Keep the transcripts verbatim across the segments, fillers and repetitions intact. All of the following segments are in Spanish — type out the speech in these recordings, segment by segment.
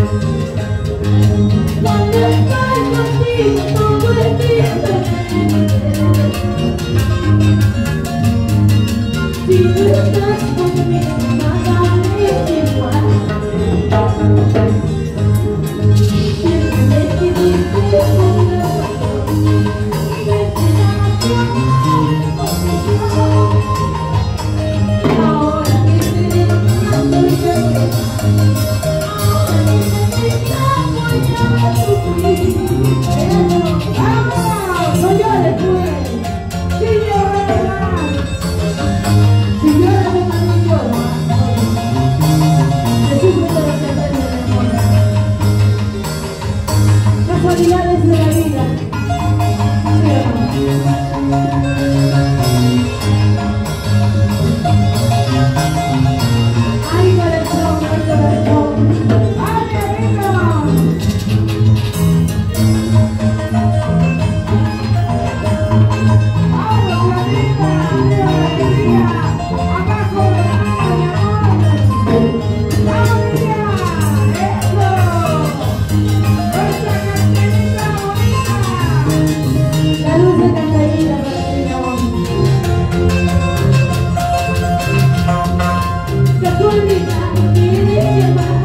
Casualidades de la vida. Ay, corazón, ay, corazón. ¡Ay, amigo! ¡Vamos, Clarita! ¡Arriba la alegría! ¡Abajo de la mano, mi amor! ¡Vamos, niña! ¡Eso! La luz de Cantarita para ti, mi amor. Casualidad que llevar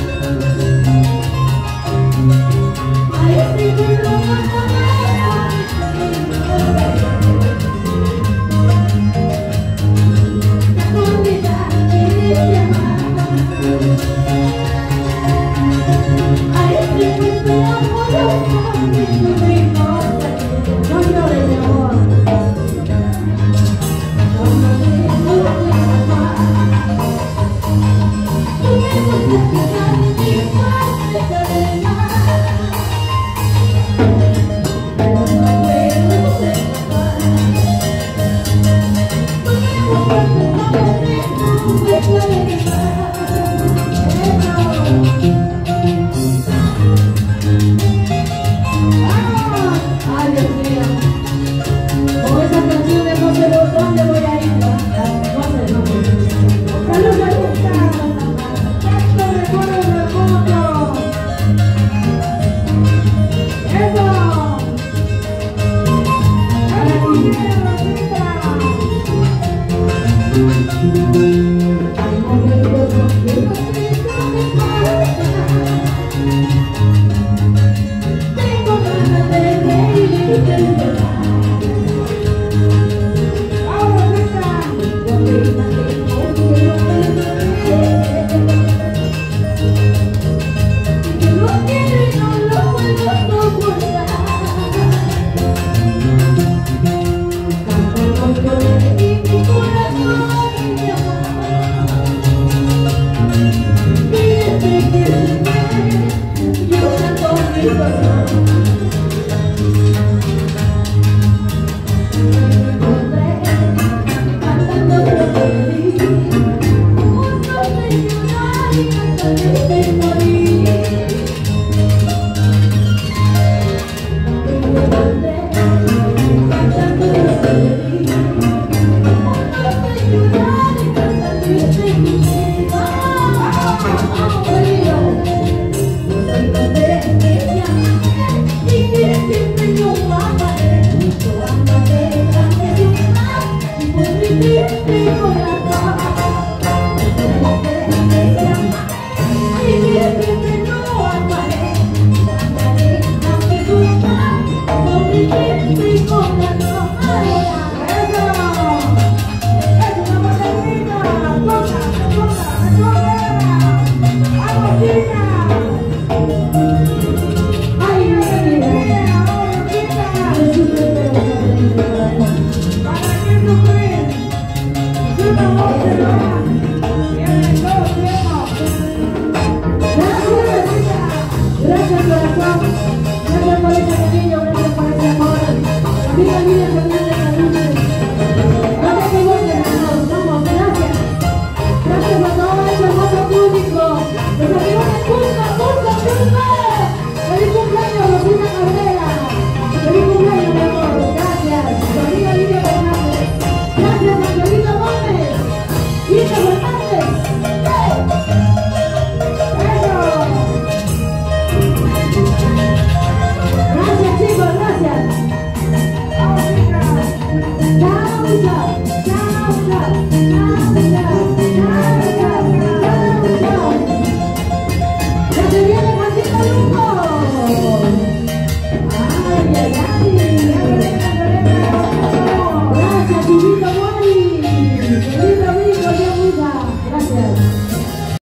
a este pueblo más casualidad que llevar a este pueblo amoroso de tu rico. No llores, mi amor. No llores, no llores más. Tú me gusta fijar mi parte de mar. Pero no puedo escapar. Tú me gusta fijar mi parte de mar. Ay, Dios mío. Con esas canciones no sé por dónde voy a ir. No sé, no sé. ¡Salud, salud! ¡Tanto recuerdo remoto! ¡Eso! ¡Para ti, Rosita! ¡Algo nervioso que no tengo de falta! Tengo ganas de reír y de llorar. Gracias, corazón.